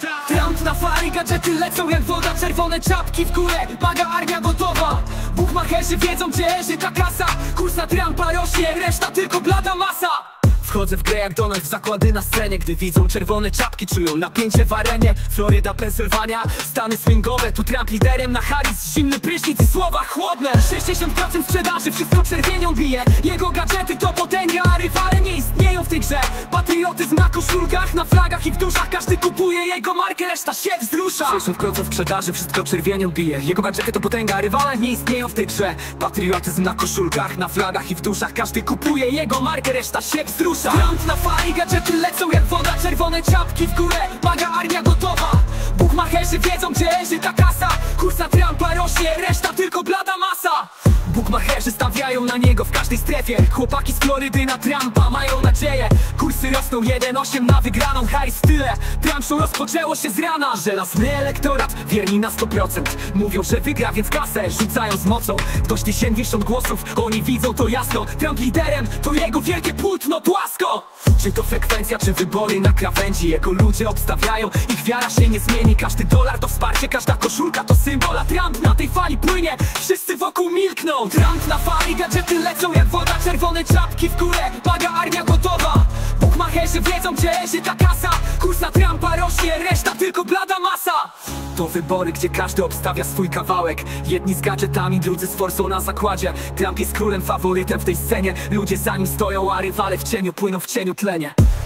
Trump na fali, gadżety lecą jak woda, czerwone czapki w górę, maga armia gotowa. Bukmacherzy wiedzą, gdzie leży ta kasa. Kurs na Trumpa rośnie, reszta tylko blada masa. Wchodzę w grę jak Donald w zakłady na scenie. Gdy widzą czerwone czapki, czują napięcie w arenie. Floryda, Pensylwania, Stany swingowe. Tu Trump liderem na Harris, zimny prysznic i słowa chłodne. 60% sprzedaży, wszystko czerwienią bije. Jego gadżety to potęga, a rywale nie istnieją w tej grze. Patriotyzm na koszulkach, na flagach i w duszach. Każdy kupuje jego markę, reszta się wzrusza. 60% sprzedaży, wszystko czerwienią bije. Jego gadżety to potęga, a rywale nie istnieją w tej grze. Patriotyzm na koszulkach, na flagach i w duszach. Każdy kupuje jego markę, reszta się wzrusza. Trump na fali, gadżety lecą jak woda, czerwone czapki w górę, maga armia gotowa. Bukmacherzy wiedzą, gdzie leży ta kasa. Kurs na Trumpa rośnie, reszta tylko blada masa. Bukmacherzy stawiają na niego w każdej strefie. Chłopaki z Florydy na Trumpa mają nadzieję. Kursy rosną 1,8 na wygraną, Harris w tyle. Trump show rozpoczęło się z rana. Żelazny elektorat, wierni na 100%. Mówią, że wygra, więc kasę rzucają z mocą. Dość 70 głosów, oni widzą to jasno. Trump liderem, to jego wielkie płótno płasko. Czy to frekwencja, czy wybory na krawędzi, jego ludzie obstawiają, ich wiara się nie zmieni. Każdy dolar to wsparcie, każda koszulka to symbol. A Trump na tej fali płynie, wszyscy wokół milkną. Trump na fali, gadżety lecą jak woda, czerwone czapki w górę, maga armia gotowa. Bukmacherzy wiedzą, gdzie leży ta kasa. Kurs na Trumpa rośnie, reszta tylko blada masa. To wybory, gdzie każdy obstawia swój kawałek. Jedni z gadżetami, drudzy z forsą na zakładzie. Trump jest królem, faworytem w tej scenie. Ludzie za nim stoją, a rywale w cieniu płyną w cieniu tlenie.